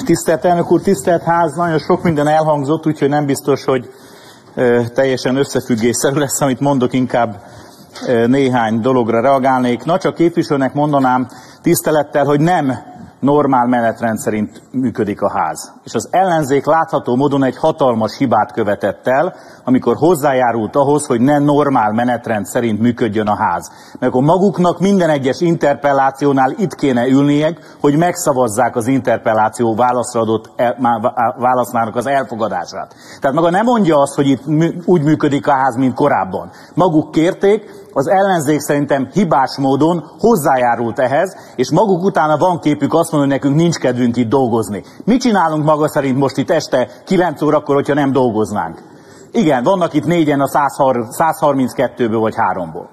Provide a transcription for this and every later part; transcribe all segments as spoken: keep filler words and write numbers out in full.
Tisztelt elnök úr, tisztelt ház, nagyon sok minden elhangzott, úgyhogy nem biztos, hogy e, teljesen összefüggésszerű lesz, amit mondok, inkább e, néhány dologra reagálnék. Na, csak képviselőnek mondanám tisztelettel, hogy nem normál menetrend szerint működik a ház. És az ellenzék látható módon egy hatalmas hibát követett el, amikor hozzájárult ahhoz, hogy ne normál menetrend szerint működjön a ház. Mert akkor maguknak minden egyes interpellációnál itt kéne ülniek, hogy megszavazzák az interpelláció válaszra adott el, válasznának az elfogadását. Tehát maga nem mondja azt, hogy itt úgy működik a ház, mint korábban. Maguk kérték, az ellenzék szerintem hibás módon hozzájárult ehhez, és maguk utána van képük azt mondani, hogy nekünk nincs kedvünk itt dolgozni. Mit csinálunk maga szerint most itt este kilenc órakor, hogyha nem dolgoznánk? Igen, vannak itt négyen a száz harminckettőből vagy háromból.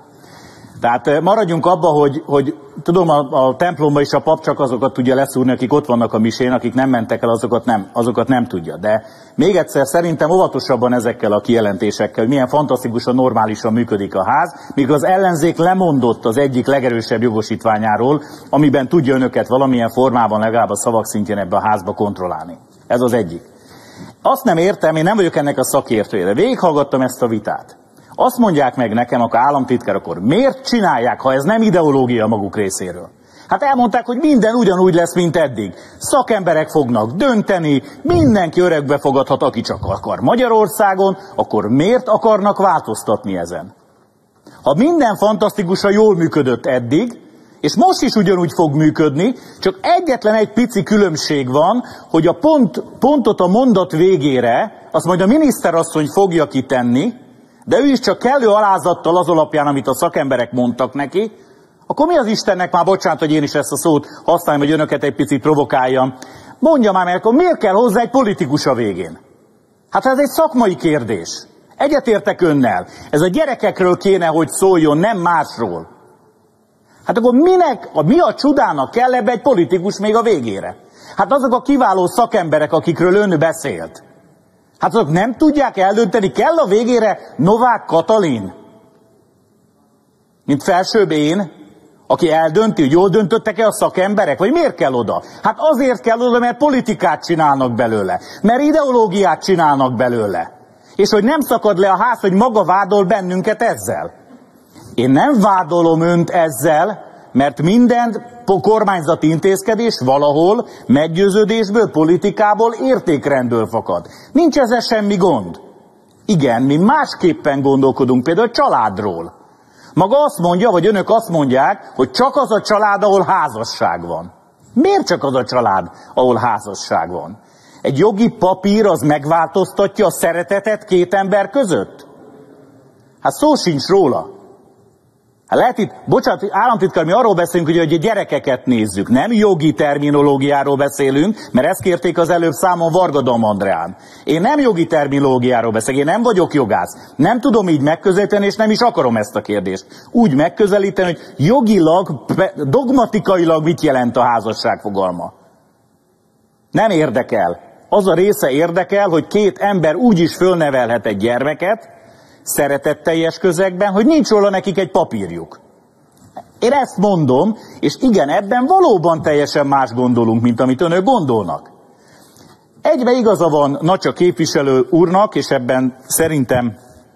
Tehát maradjunk abba, hogy, hogy tudom, a, a templomban is a pap csak azokat tudja leszúrni, akik ott vannak a misén, akik nem mentek el, azokat nem, azokat nem tudja. De még egyszer szerintem óvatosabban ezekkel a kijelentésekkel, hogy milyen fantasztikusan, normálisan működik a ház, míg az ellenzék lemondott az egyik legerősebb jogosítványáról, amiben tudja önöket valamilyen formában legalább a szavak szintjén ebbe a házba kontrollálni. Ez az egyik. Azt nem értem, én nem vagyok ennek a szakértője, de végighallgattam ezt a vitát. Azt mondják meg nekem, akkor államtitkár, akkor miért csinálják, ha ez nem ideológia maguk részéről? Hát elmondták, hogy minden ugyanúgy lesz, mint eddig. Szakemberek fognak dönteni, mindenki öregbe fogadhat, aki csak akar Magyarországon, akkor miért akarnak változtatni ezen? Ha minden fantasztikusan jól működött eddig, és most is ugyanúgy fog működni, csak egyetlen egy pici különbség van, hogy a pont, pontot a mondat végére, azt majd a miniszterasszony fogja kitenni, de ő is csak kellő alázattal az alapján, amit a szakemberek mondtak neki, akkor mi az Istennek, már bocsánat, hogy én is ezt a szót használjam, hogy önöket egy picit provokáljam, mondja már meg, akkor miért kell hozzá egy politikus a végén? Hát ez egy szakmai kérdés. Egyetértek önnel. Ez a gyerekekről kéne, hogy szóljon, nem másról. Hát akkor minek, mi a csodának kell ebbe egy politikus még a végére? Hát azok a kiváló szakemberek, akikről ön beszélt. Hát azok nem tudják eldönteni, kell a végére Novák Katalin? Mint felsőbb én, aki eldönti, hogy jól döntöttek-e a szakemberek? Vagy miért kell oda? Hát azért kell oda, mert politikát csinálnak belőle. Mert ideológiát csinálnak belőle. És hogy nem szakad le a ház, hogy maga vádol bennünket ezzel. Én nem vádolom önt ezzel, mert minden kormányzati intézkedés valahol meggyőződésből, politikából, értékrendből fakad. Nincs ezzel semmi gond. Igen, mi másképpen gondolkodunk például a családról. Maga azt mondja, vagy önök azt mondják, hogy csak az a család, ahol házasság van. Miért csak az a család, ahol házasság van? Egy jogi papír az megváltoztatja a szeretetet két ember között? Hát szó sincs róla. Hát lehet itt, bocsánat, államtitkár, mi arról beszélünk, hogy a gyerekeket nézzük, nem jogi terminológiáról beszélünk, mert ezt kérték az előbb számon Varga Dam Andreán. Én nem jogi terminológiáról beszélek, én nem vagyok jogász. Nem tudom így megközelíteni, és nem is akarom ezt a kérdést. Úgy megközelíteni, hogy jogilag, dogmatikailag mit jelent a házasság fogalma. Nem érdekel. Az a része érdekel, hogy két ember úgy is fölnevelhet egy gyermeket, szeretetteljes közegben, hogy nincs róla nekik egy papírjuk. Én ezt mondom, és igen, ebben valóban teljesen más gondolunk, mint amit önök gondolnak. Egybe igaza van Nacsa képviselő úrnak, és ebben szerintem,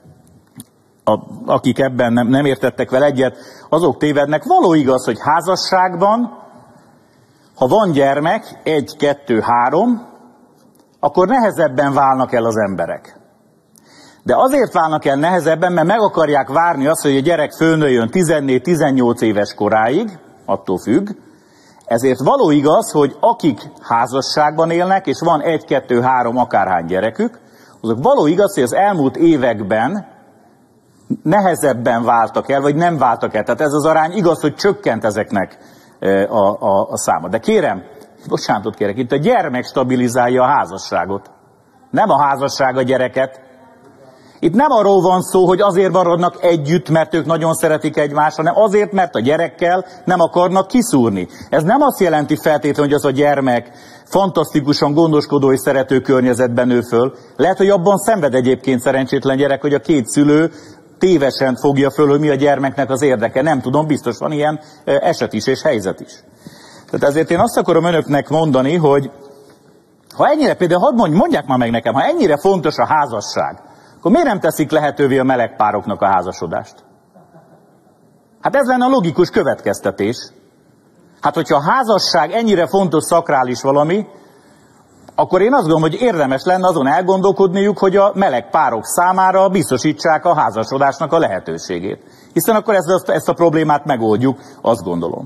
a, akik ebben nem, nem értettek vele egyet, azok tévednek. Való igaz, hogy házasságban, ha van gyermek, egy, kettő, három, akkor nehezebben válnak el az emberek. De azért válnak el nehezebben, mert meg akarják várni azt, hogy a gyerek fölnőjön tizennégy-tizennyolc éves koráig, attól függ. Ezért való igaz, hogy akik házasságban élnek, és van egy, kettő, három akárhány gyerekük, azok való igaz, hogy az elmúlt években nehezebben váltak el, vagy nem váltak el. Tehát ez az arány igaz, hogy csökkent ezeknek a, a, a száma. De kérem, bocsánatot kérek, itt a gyermek stabilizálja a házasságot. Nem a házasság a gyereket. Itt nem arról van szó, hogy azért maradnak együtt, mert ők nagyon szeretik egymást, hanem azért, mert a gyerekkel nem akarnak kiszúrni. Ez nem azt jelenti feltétlenül, hogy az a gyermek fantasztikusan gondoskodó és szerető környezetben nő föl. Lehet, hogy abban szenved egyébként szerencsétlen gyerek, hogy a két szülő tévesen fogja föl, hogy mi a gyermeknek az érdeke. Nem tudom, biztos van ilyen eset is és helyzet is. Tehát ezért én azt akarom önöknek mondani, hogy Ha ennyire, például hadd mondj, mondják már meg nekem, ha ennyire fontos a házasság, akkor miért nem teszik lehetővé a meleg pároknak a házasodást? Hát ez lenne a logikus következtetés. Hát hogyha a házasság ennyire fontos, szakrális valami, akkor én azt gondolom, hogy érdemes lenne azon elgondolkodniuk, hogy a meleg párok számára biztosítsák a házasodásnak a lehetőségét. Hiszen akkor ezt, ezt a problémát megoldjuk, azt gondolom.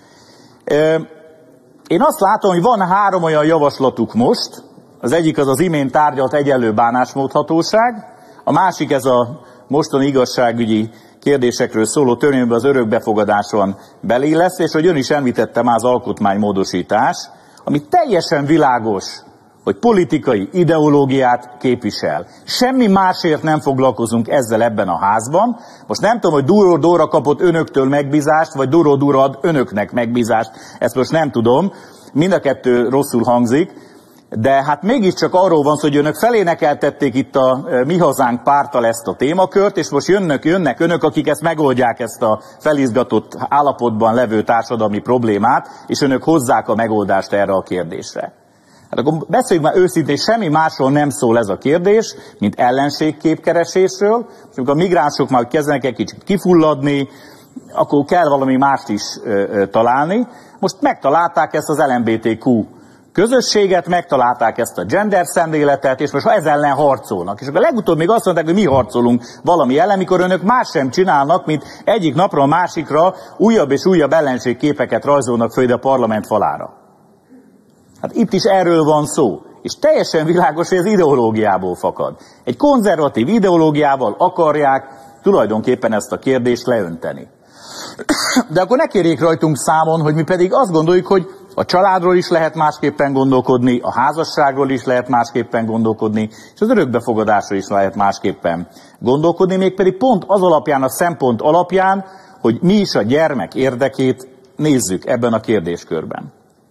Én azt látom, hogy van három olyan javaslatuk most. Az egyik az az imént tárgyalt egyenlő bánásmódhatóság, a másik ez a mostani igazságügyi kérdésekről szóló törvényben az örökbefogadáson belé lesz, és hogy ön is említette már az alkotmánymódosítás, ami teljesen világos, hogy politikai ideológiát képvisel. Semmi másért nem foglalkozunk ezzel ebben a házban. Most nem tudom, hogy Duró Dóra kapott önöktől megbízást, vagy Duró Dóra ad önöknek megbízást, ezt most nem tudom. Mind a kettő rosszul hangzik. De hát mégiscsak arról van szó, hogy önök felénekeltették itt a Mi Hazánk párttal ezt a témakört, és most jönnek, jönnek önök, akik ezt megoldják, ezt a felizgatott állapotban levő társadalmi problémát, és önök hozzák a megoldást erre a kérdésre. Hát akkor beszéljünk már őszintén, semmi másról nem szól ez a kérdés, mint ellenségképkeresésről, és amikor a migránsok már kezdenek egy kicsit kifulladni, akkor kell valami mást is ö, ö, találni. Most megtalálták ezt az el em bé té kú közösséget, megtalálták ezt a gender szemléletet, és most ez ellen harcolnak. És akkor legutóbb még azt mondták, hogy mi harcolunk valami ellen, mikor önök más sem csinálnak, mint egyik napra a másikra újabb és újabb ellenségképeket rajzolnak föl a parlament falára. Hát itt is erről van szó. És teljesen világos, hogy ez ideológiából fakad. Egy konzervatív ideológiával akarják tulajdonképpen ezt a kérdést leönteni. De akkor ne kérjék rajtunk számon, hogy mi pedig azt gondoljuk, hogy a családról is lehet másképpen gondolkodni, a házasságról is lehet másképpen gondolkodni, és az örökbefogadásról is lehet másképpen gondolkodni, mégpedig pont az alapján, a szempont alapján, hogy mi is a gyermek érdekét nézzük ebben a kérdéskörben.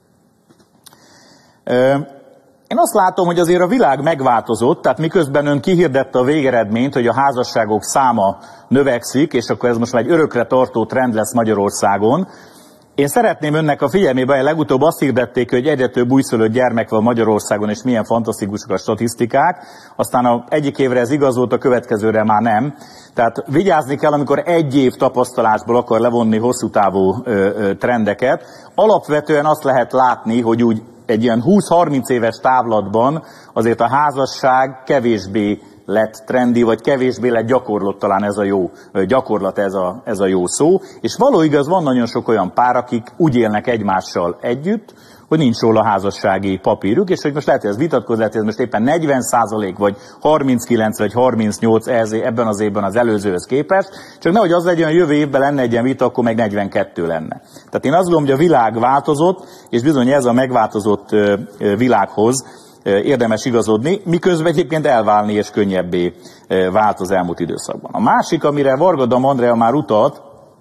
Én azt látom, hogy azért a világ megváltozott, tehát miközben ön kihirdette a végeredményt, hogy a házasságok száma növekszik, és akkor ez most már egy örökre tartó trend lesz Magyarországon. Én szeretném önnek a figyelmébe, legutóbb azt hirdették, hogy egyre több újszülött gyermek van Magyarországon, és milyen fantasztikusak a statisztikák. Aztán a egyik évre ez igaz volt, a következőre már nem. Tehát vigyázni kell, amikor egy év tapasztalásból akar levonni hosszú távú ö, ö, trendeket. Alapvetően azt lehet látni, hogy úgy egy ilyen húsz-harminc éves távlatban azért a házasság kevésbé lett trendi, vagy kevésbé lett gyakorlott, talán ez a jó gyakorlat, ez a, ez a jó szó. És való igaz, van nagyon sok olyan pár, akik úgy élnek egymással együtt, hogy nincs róla házassági papírjuk, és hogy most lehet, hogy ez vitatkozni, lehet, hogy ez most éppen negyven százalék, vagy harminckilenc, vagy harmincnyolc ebben az évben az előzőhöz képest, csak nehogy az legyen, hogy jövő évben lenne egy ilyen vita, akkor meg negyvenkettő lenne. Tehát én azt gondolom, hogy a világ változott, és bizony ez a megváltozott világhoz érdemes igazodni, miközben egyébként elválni és könnyebbé vált az elmúlt időszakban. A másik, amire Varga Andrea már utalt,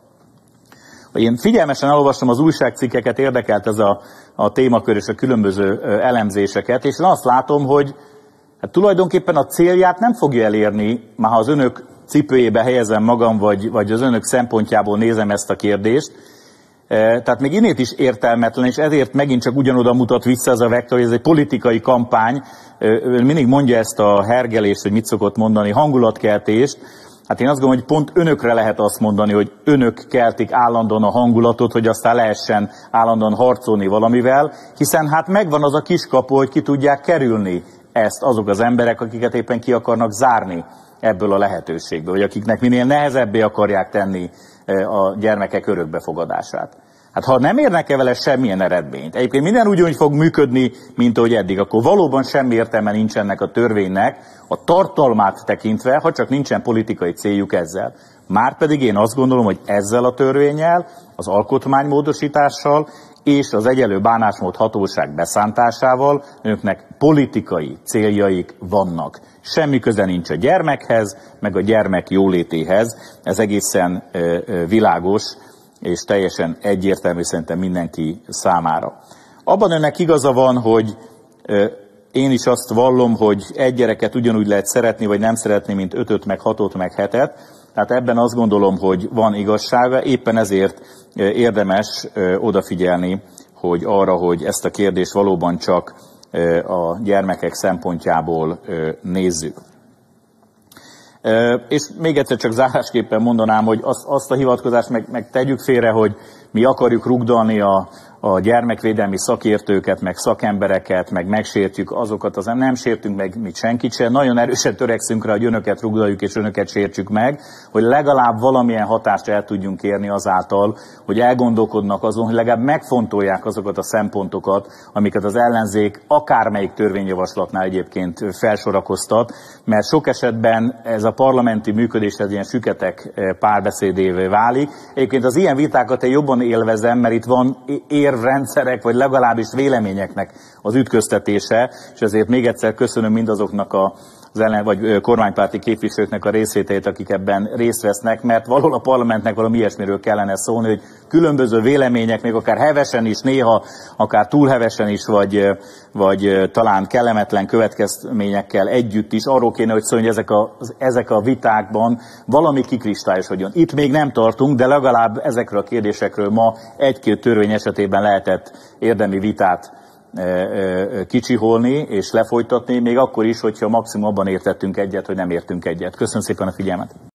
hogy én figyelmesen elolvastam az újságcikkeket, érdekelt ez a, a témakör és a különböző elemzéseket, és én azt látom, hogy hát tulajdonképpen a célját nem fogja elérni, már ha az önök cipőjébe helyezem magam, vagy, vagy az önök szempontjából nézem ezt a kérdést. Tehát még innét is értelmetlen, és ezért megint csak ugyanoda mutat vissza ez a vektor, hogy ez egy politikai kampány. Ön mindig mondja ezt a hergelést, hogy mit szokott mondani, hangulatkeltést. Hát én azt gondolom, hogy pont önökre lehet azt mondani, hogy önök keltik állandóan a hangulatot, hogy aztán lehessen állandóan harcolni valamivel, hiszen hát megvan az a kiskapu, hogy ki tudják kerülni ezt azok az emberek, akiket éppen ki akarnak zárni ebből a lehetőségből, vagy akiknek minél nehezebbé akarják tenni a gyermekek örökbefogadását. Hát ha nem érnek el vele semmilyen eredményt, egyébként minden úgy fog működni, mint ahogy eddig, akkor valóban semmi értelme nincs ennek a törvénynek, a tartalmát tekintve, ha csak nincsen politikai céljuk ezzel. Márpedig én azt gondolom, hogy ezzel a törvénnyel, az alkotmánymódosítással és az egyenlő bánásmód hatóság beszántásával önöknek politikai céljaik vannak. Semmi köze nincs a gyermekhez, meg a gyermek jólétéhez. Ez egészen ö, ö, világos, és teljesen egyértelmű szerintem mindenki számára. Abban önnek igaza van, hogy ö, én is azt vallom, hogy egy gyereket ugyanúgy lehet szeretni, vagy nem szeretni, mint ötöt, meg hatot, meg hetet. Tehát ebben azt gondolom, hogy van igazsága, éppen ezért érdemes ö, odafigyelni, hogy arra, hogy ezt a kérdést valóban csak a gyermekek szempontjából nézzük. És még egyszer csak zárásképpen mondanám, hogy azt, azt a hivatkozást meg, meg tegyük félre, hogy mi akarjuk rugdalni a, a gyermekvédelmi szakértőket, meg szakembereket, meg megsértjük azokat, az nem sértünk meg mit senkit sem. Nagyon erősen törekszünk rá, hogy önöket rugdaljuk és önöket sértsük meg, hogy legalább valamilyen hatást el tudjunk érni azáltal, hogy elgondolkodnak azon, hogy legalább megfontolják azokat a szempontokat, amiket az ellenzék akármelyik törvényjavaslatnál egyébként felsorakoztat, mert sok esetben ez a parlamenti működés ez ilyen süketek párbeszédévé válik. Egyébként az ilyen vitákat én jobban élvezem, mert itt van érvrendszerek, vagy legalábbis véleményeknek az ütköztetése, és ezért még egyszer köszönöm mindazoknak a az ellen, vagy kormánypárti képviselőknek a részvételét, akik ebben részt vesznek, mert valahol a parlamentnek valami ilyesmiről kellene szólni, hogy különböző vélemények, még akár hevesen is, néha akár túl hevesen is, vagy, vagy talán kellemetlen következményekkel együtt is, arról kéne, hogy szólni, hogy ezek a, ezek a vitákban valami kikristályosodjon. Itt még nem tartunk, de legalább ezekről a kérdésekről ma egy-két törvény esetében lehetett érdemi vitát kicsiholni és lefolytatni, még akkor is, hogyha maximum abban értettünk egyet, hogy nem értünk egyet. Köszönöm szépen a figyelmet!